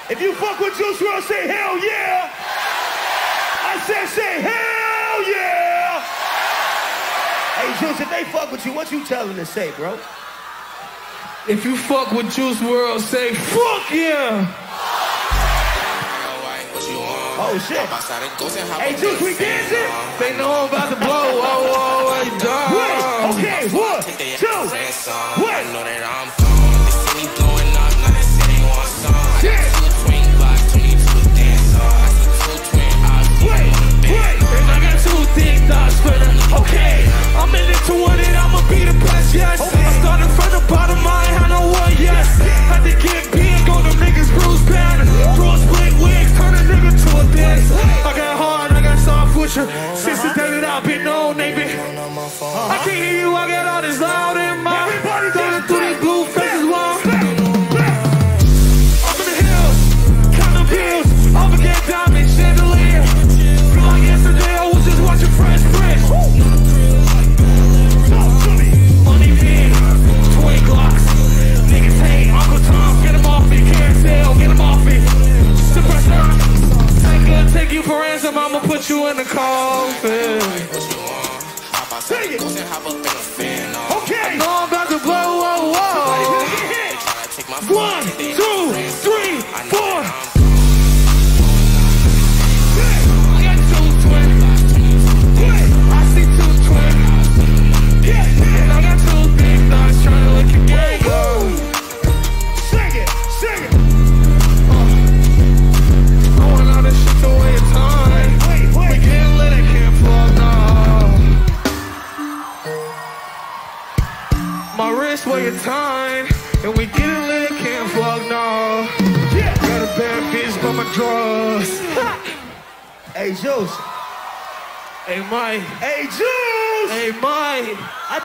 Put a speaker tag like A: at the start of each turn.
A: If you fuck with Juice WRLD, say hell yeah. I said say hell yeah. Hey Juice, if they fuck with you, what you tell them to say, bro?
B: If you fuck with Juice WRLD, say fuck yeah.
A: Oh shit. Hey Juice, we dancing?
B: They know I'm about to blow.
A: Wait, okay, 1, 2, wait.
B: Okay, I'm in it to win it, I'ma be the best, yes. Okay. I started from the bottom, I ain't had no one, yes. Had to get big on them niggas, Bruce Banner. Draw split wigs, turn a nigga to a dance. I got hard, I got soft with you. Since the day that I've been known, they been. I can't hear you, I got all this loud in my. Running through these blue faces, long. Up in the hills, counting pills, over get diamonds, chandelier. Feel like yesterday I was just watching Fresh Prince. Money big, 20 Glocks. Niggas hate Uncle Tom, get him off me. Carousel, get him off me. Suppressor, take you for ransom, I'ma put you in the coffin.
A: Sing it. Okay.
B: No, I'm about to blow, whoa, whoa. 1, 2, 3, 4. I got 2 twins. I see 2 twins. And I got 2 big dogs trying to lick your gang.
A: Sing it, sing it.
B: I want all this shit to waste time.
A: Wait.
B: We getting lit, I can't vlog now. My wrist weigh your time. And we getting lit, I can't vlog now.
A: Yeah.
B: Got a bad bitch by my drawers.
A: Hey Juice.
B: Hey Mike.
A: Hey Juice.
B: Hey Mike.